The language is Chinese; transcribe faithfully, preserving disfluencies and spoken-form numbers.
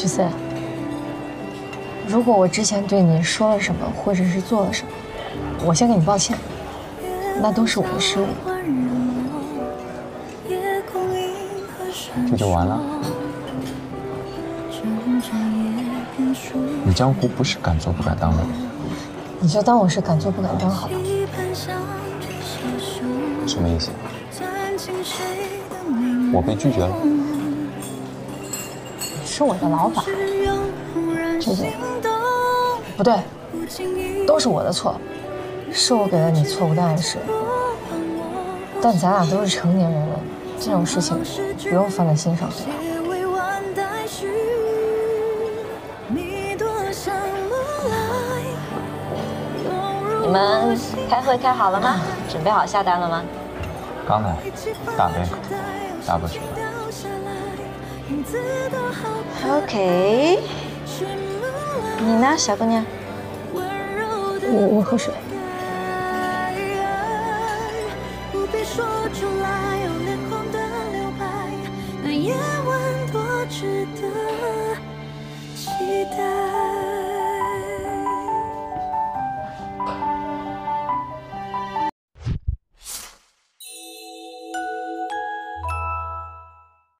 徐思，如果我之前对你说了什么，或者是做了什么，我先给你抱歉，那都是我的失误。 这就完了？你江湖不是敢做不敢当的人， 你就当我是敢做不敢当好了。 什么意思？我被拒绝了？ 是我的老板，这个不对，都是我的错，是我给了你错误的暗示。但咱俩都是成年人了，这种事情不用放在心上，对吧？ 你们开会开好了吗？准备好下单了吗？ 刚来，大杯口，大不去。 OK， 你呢，小姑娘？ 我我喝水。说出来，有脸红的留白，那夜晚多值得期待。